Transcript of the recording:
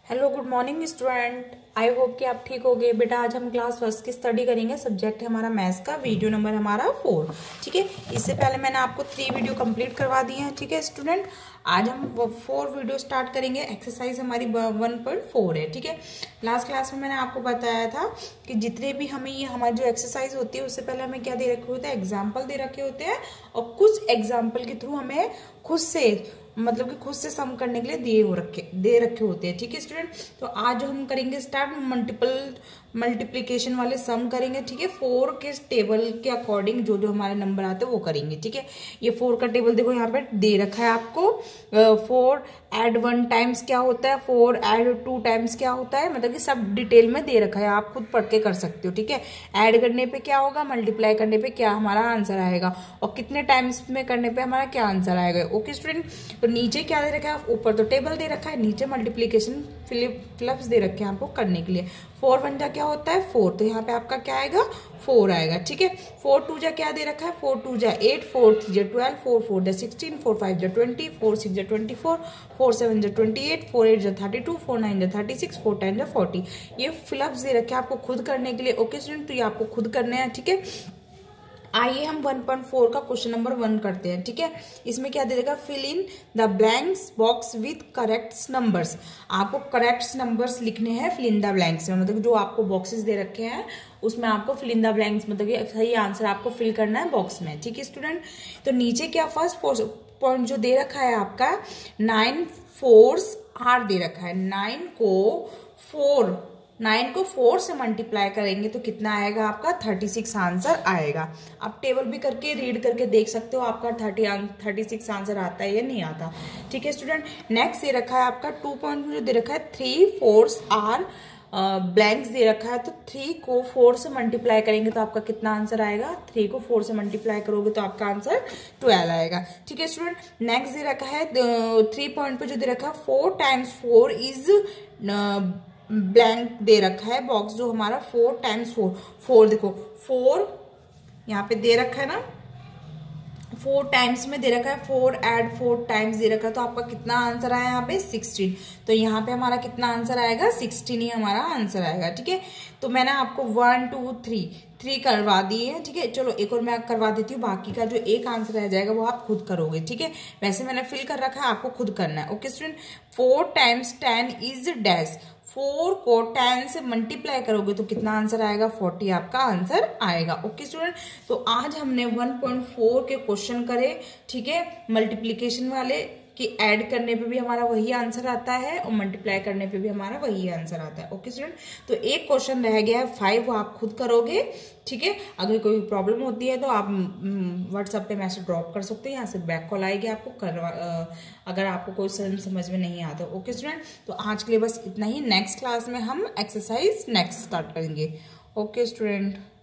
Hello good morning student. I hope कि आप ठीक हो गए। बेटा आज हम क्लास फर्स्ट की स्टडी करेंगे। सब्जेक्ट है हमारा मैथ्स का, वीडियो नंबर हमारा 4। ठीक है, इससे पहले मैंने आपको 3 वीडियो कंप्लीट करवा दिए हैं। ठीक है स्टूडेंट, आज हम 4 वीडियो स्टार्ट करेंगे। एक्सरसाइज हमारी 1.4 है। ठीक है, लास्ट क्लास में मैंने आपको बताया था कि जितने भी हमें ये हमारी जो एक्सरसाइज होती है उससे पहले हमें क्या दे रखे होते हैं, एग्जाम्पल दे रखे होते हैं और कुछ एग्जाम्पल के थ्रू हमें खुद से सम करने के लिए दे रखे होते हैं। ठीक है स्टूडेंट, तो आज हम करेंगे स्टार्ट मल्टीप्लीकेशन वाले सम करेंगे। ठीक है, 4 के टेबल के अकॉर्डिंग जो जो हमारे नंबर आते हैं वो करेंगे। ठीक है, ये 4 का टेबल देखो यहाँ पे दे रखा है आपको। 4 ऐड 1 टाइम्स क्या होता है, 4 ऐड 2 टाइम्स क्या होता है, मतलब कि सब डिटेल में दे रखा है, आप खुद पढ़ के कर सकते हो। ठीक है, ऐड करने पे क्या होगा, मल्टीप्लाई करने पे क्या हमारा आंसर आएगा और कितने टाइम्स में करने पे हमारा क्या आंसर आएगा। ओके स्टूडेंट, तो नीचे क्या दे रखा है, ऊपर तो टेबल दे रखा है, नीचे मल्टीप्लीकेशन फिलिप्स दे रखे हैं आपको करने के लिए। 4 1 जा क्या होता है 4, तो यहाँ पे आपका क्या आएगा 4 आएगा। ठीक है, 4 2 जा क्या दे रखा है, 4 2 जा 8, 4 3 जा 12, 4 4 जा 16, 4 5 जा 20, 4 6 जा 24, 4 7 जा 28, 4 8 जा 32, 4 9 जा 36, 4 10 जा 40। ये फिलअप्स दे रखे हैं आपको खुद करने के लिए। ओके स्टूडेंट, तो ये आपको खुद करने हैं। ठीक है, आइए हम 1.4 का क्वेश्चन नंबर 1 करते हैं। ठीक है, इसमें क्या दे देगा, fill in the blanks box with correct numbers. आपको करेक्ट नंबर्स लिखने हैं फिल इन द ब्लैंक्स में, मतलब जो आपको बॉक्सेस दे रखे हैं उसमें आपको फिल इन द ब्लैंक्स मतलब कि सही आंसर आपको फिल करना है बॉक्स में। ठीक है स्टूडेंट, तो नीचे क्या फर्स्ट पॉइंट जो दे रखा है आपका 9 4s आर दे रखा है। 9 को 4 से मल्टीप्लाई करेंगे तो कितना आएगा आपका 36 आंसर आएगा। आप टेबल भी करके रीड करके देख सकते हो आपका 36 आंसर आता है या नहीं आता। ठीक है स्टूडेंट, नेक्स्ट दे रखा है आपका 2 पॉइंट में जो दे रखा है 3 4s आर ब्लैंक्स दे रखा है, तो 3 को 4 से मल्टीप्लाई करेंगे तो आपका कितना आंसर आएगा, 3 को 4 से मल्टीप्लाई करोगे तो आपका आंसर 12 आएगा। ठीक है स्टूडेंट, नेक्स्ट दे रखा है 3 पॉइंट पे जो दे रखा है 4 टाइम्स 4 इज ब्लैंक दे रखा है बॉक्स जो हमारा 4 टाइम्स 4 देखो 4 यहाँ पे दे रखा है ना, 4 टाइम्स में दे रखा है, 4 ऐड 4 टाइम्स दे रखा है, तो आपका कितना आंसर आया यहाँ पे 16। तो यहाँ पे हमारा कितना आंसर आएगा 16 ही हमारा आंसर आएगा। ठीक है, तो मैंने आपको 1 2 3 करवा दिए हैं। ठीक है, चलो एक और मैं करवा देती हूँ, बाकी का जो एक आंसर रह जाएगा वो आप खुद करोगे। ठीक है, वैसे मैंने फिल कर रखा है, आपको खुद करना है। Okay student, 4 times 10 is dash, 4 को 10 से मल्टीप्लाई करोगे तो कितना आंसर आएगा 40 आपका आंसर आएगा। ओके स्टूडेंट, तो आज हमने 1.4 के क्वेश्चन करे। ठीक है, मल्टीप्लीकेशन वाले कि ऐड करने पे भी हमारा वही आंसर आता है और मल्टीप्लाई करने पे भी हमारा वही आंसर आता है। ओके स्टूडेंट, तो एक क्वेश्चन रह गया है 5, वो आप खुद करोगे। ठीक है, अगर कोई प्रॉब्लम होती है तो आप व्हाट्सएप पे मैसेज ड्रॉप कर सकते हैं, यहाँ से बैक कॉल आएगी आपको अगर आपको कोई समझ में नहीं आता। ओके स्टूडेंट, तो आज के लिए बस इतना ही। नेक्स्ट क्लास में हम एक्सरसाइज नेक्स्ट स्टार्ट करेंगे। Okay student.